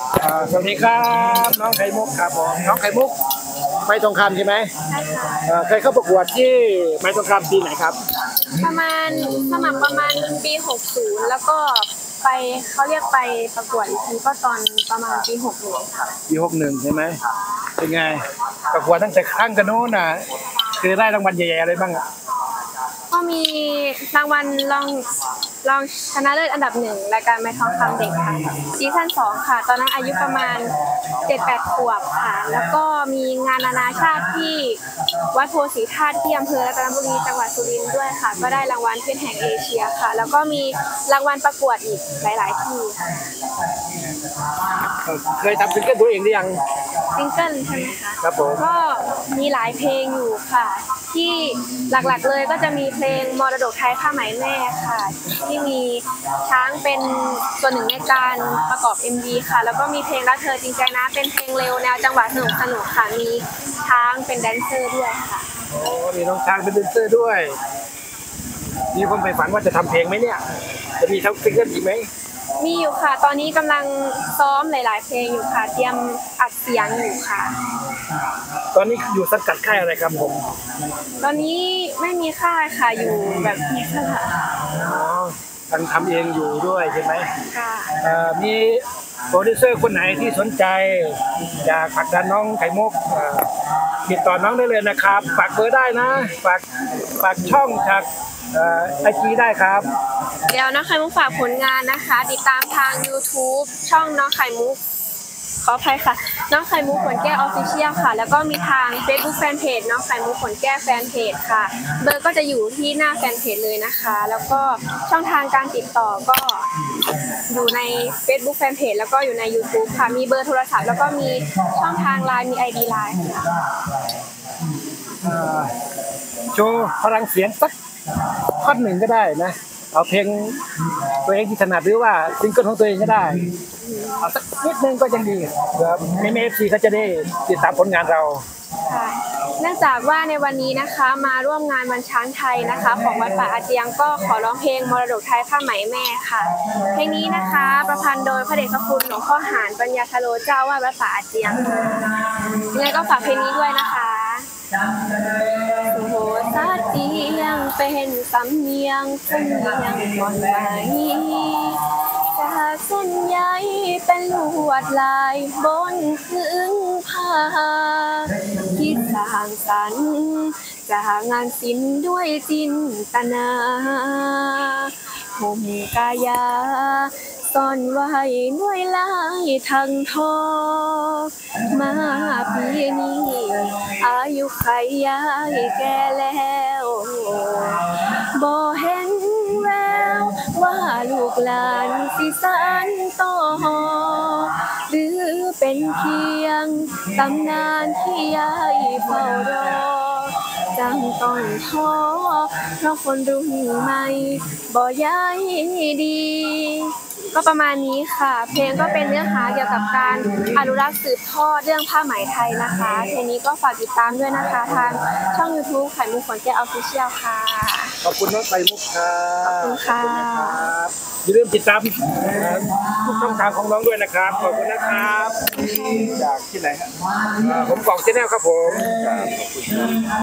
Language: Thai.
สวัสดีครับน้องไข่มุกครับผมน้องไข่มุกไม้ทองคำใช่ไหมใช่ค่ะเคยเข้าประกวดที่ไม้ทองคำปีไหนครับประมาณสมัครประมาณปี60แล้วก็ไปเขาเรียกไปประกวดอีกทีก็ตอนประมาณปี61ค่ะปี61ใช่ไหมเป็นไงประกวดตั้งแต่ครั้งกันโน้นน่ะคือได้รางวัลใหญ่ๆอะไรบ้างอ่ะก็มีรางวัลรองชนะเลิศอันดับ1รายการไม้ทองคำเด็กค่ะซีซั่น2ค่ะตอนนั้นอายุประมาณ 7-8 ขวบค่ะแล้วก็มีงานนานาชาติที่วัดโพสีธาตุที่อำเภอรัตนบุรีจังหวัดสุรินทร์ด้วยค่ะก็ได้รางวัลเพชรแห่งเอเชียค่ะแล้วก็มีรางวัลประกวดอีกหลายๆที่เคยทำซิงเกิลตัวเองหรือยังซิงเกิลใช่ไหมคะครับผมก็มีหลายเพลงอยู่ค่ะที่หลักๆเลยก็จะมีเพลงมรดกไทยผ้าไหมแม่ค่ะที่มีช้างเป็นส่วนหนึ่งในการประกอบ MV ค่ะแล้วก็มีเพลงรักเธอจริงใจนะเป็นเพลงเร็วแนวจังหวะสนุกค่ะมีช้างเป็นแดนเซอร์ด้วยค่ะโอ้มีน้องช้างเป็นแดนเซอร์ด้วยมีความใฝ่ฝันว่าจะทำเพลงไหมเนี่ยจะมีทั้งซิงเกิลอีกไหมมีอยู่ค่ะตอนนี้กำลังซ้อมหลายๆเพลงอยู่ค่ะเตรียมอัดเสียงอยู่ค่ะตอนนี้อยู่สังกัดค่ายอะไรครับผมตอนนี้ไม่มีค่ายค่ะอยู่แบบนี้ค่ะอ๋อทำเองอยู่ด้วยใช่ไหมค่ะมีโปรดิวเซอร์คนไหนที่สนใจอยากผลักดันน้องไข่มุกติดต่อน้องได้เลยนะครับฝากเบอร์ได้นะฝากช่องจากIGได้ครับเดี๋ยวน้องไข่มุกฝากผลงานนะคะติดตามทาง YouTube ช่องน้องไข่มุกขออภัยค่ะน้องไข่มุกขนแก้ว Official ค่ะแล้วก็มีทาง Facebook Fanpage น้องไข่มุกขนแก้ว Fanpage ค่ะเบอร์ก็จะอยู่ที่หน้าแฟนเพจเลยนะคะแล้วก็ช่องทางการติดต่อก็อยู่ใน Facebook Fanpage แล้วก็อยู่ใน YouTube ค่ะมีเบอร์โทรศัพท์แล้วก็มีช่องทาง LINE มี ID LINE ค่ะโชว์พลังเสียงสักท่อนหนึ่งก็ได้นะเอาเพลงตัวเองที่ถนัดหรือว่าซิงเกิลของตัวเองก็ได้เอาสักนิดนึงก็ยังดีเพื่อMFCเขาจะได้ติดตามผลงานเราค่ะเนื่องจากว่าในวันนี้นะคะมาร่วมงานวันช้างไทยนะคะของวัดป่าอาเจียงก็ขอร้องเพลงมรดกไทยผ้าไหมแม่ค่ะเพลงนี้นะคะประพันธ์โดยพระเดชพระคุณหลวงพ่อหานปัญญาทโลเจ้าวาดวัดป่าอาเจียงยังไงก็ฝากเพลงนี้ด้วยนะคะโอ้โหซาเจียงเป็นสำเนียงเสนียงก่อนไหมจากเส้นใยเป็นลวดลายบนพื้นผ้าที่สร้างสรรค์จากงานศิลป์ด้วยจินตนาห่มกายาซ่อนไว้ด้วยลายทั้งทอมาปีนี้อายุไขยายแก่แล้วบ่เห็นแววว่าลูกหลานสิสานต่อหรือเป็นเพียงตำนานที่ยายเฝ้ารอจังต้องท้อเพราะคนรุ่นใหม่บ่ใยดีก็ประมาณนี้ค่ะเพลงก็เป็นเนื้อหาเกี่ยวกับการอนุรักษ์สืบทอดเรื่องผ้าไหมไทยนะคะเพลงนี้ก็ฝากติดตามด้วยนะคะทางช่อง YouTube ไข่มุกขนแก้ว Official ค่ะขอบคุณน้องไข่มุกครับขอบคุณค่ะอย่าลืมติดตามทุกช่องทางของน้องด้วยนะครับขอบคุณนะครับจากที่ไหนครับผมกล่องชาแนลครับผม